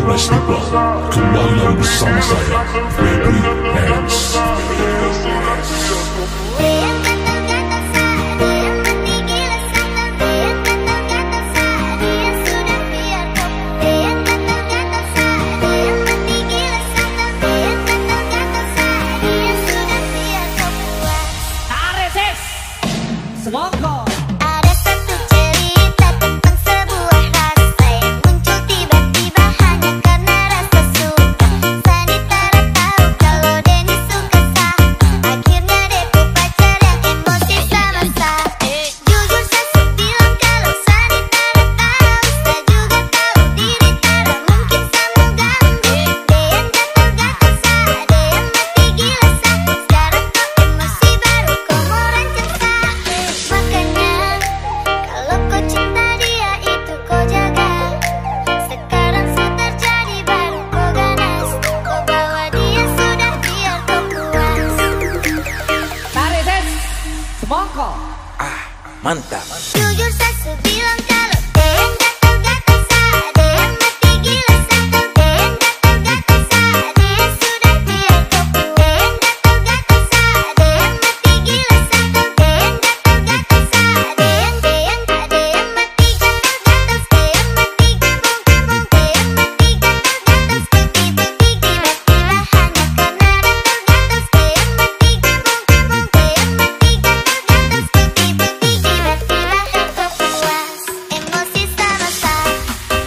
Festival kembali bersama saya Febri Hands. Semongko. Semongko. Mantap. Jujur saya bilang kalau yang gatal-gatal saja, yang mati gila satu, yang gatal-gatal saja, yang sudah biar kau puas. Yang gatal-gatal saja, yang mati gila satu, yang gatal-gatal saja, yang ada yang mati gatal-gatal, yang mati gabung-gabung, yang mati gatal-gatal, seperti tiba-tiba hanya karena gatal-gatal, yang mati gabung-gabung, yang mati gatal-gatal, seperti tiba-tiba hati puas. Emosi sama sama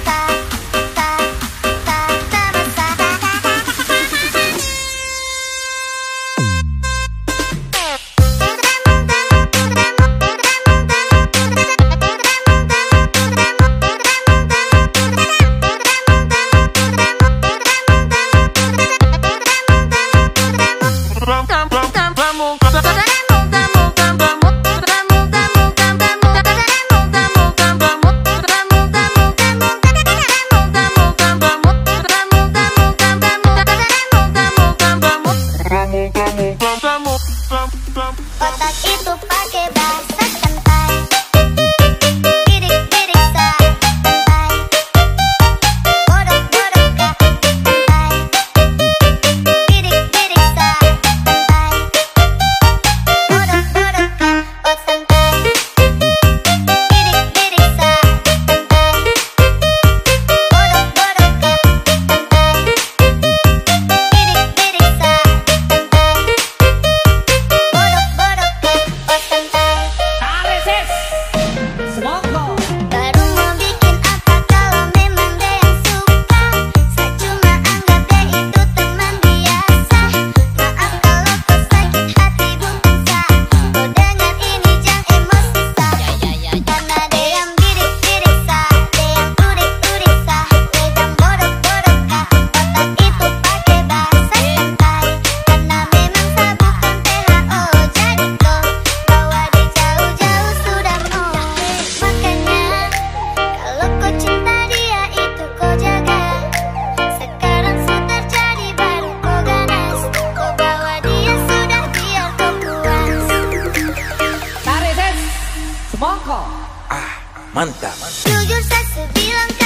otak itu pakai bahasa santai, bidik-bidik santai, bodok-bodok kah santai, bidik-bidik santai, bodok-bodok kah oh santai, bidik-bidik santai, bodok-bodok kah santai, bidik-bidik santai. Semongko. Baru mau bikin apa kalau memang dia yang suka. Saya cuma anggap dia itu teman biasa. Maaf kalau kau sakit hati bukan sah. Kau dengar ini jangan emosi sah. Karena dia yang bidik-bidik sah, dia yang udik-udik sah, wedang bodok-bodok kah. Otak itu pakai bahasa santai. Karena memang sah bukan THO. Jadi kau bawa dia jauh-jauh sudah mau. Makanya kalau kau cinta dia itu kau jaga. Sekarang sudah terjadi baru kau ganas. Kau bawa dia sudah biar kau puas. Semongko. Mantap. Jujur saya bilang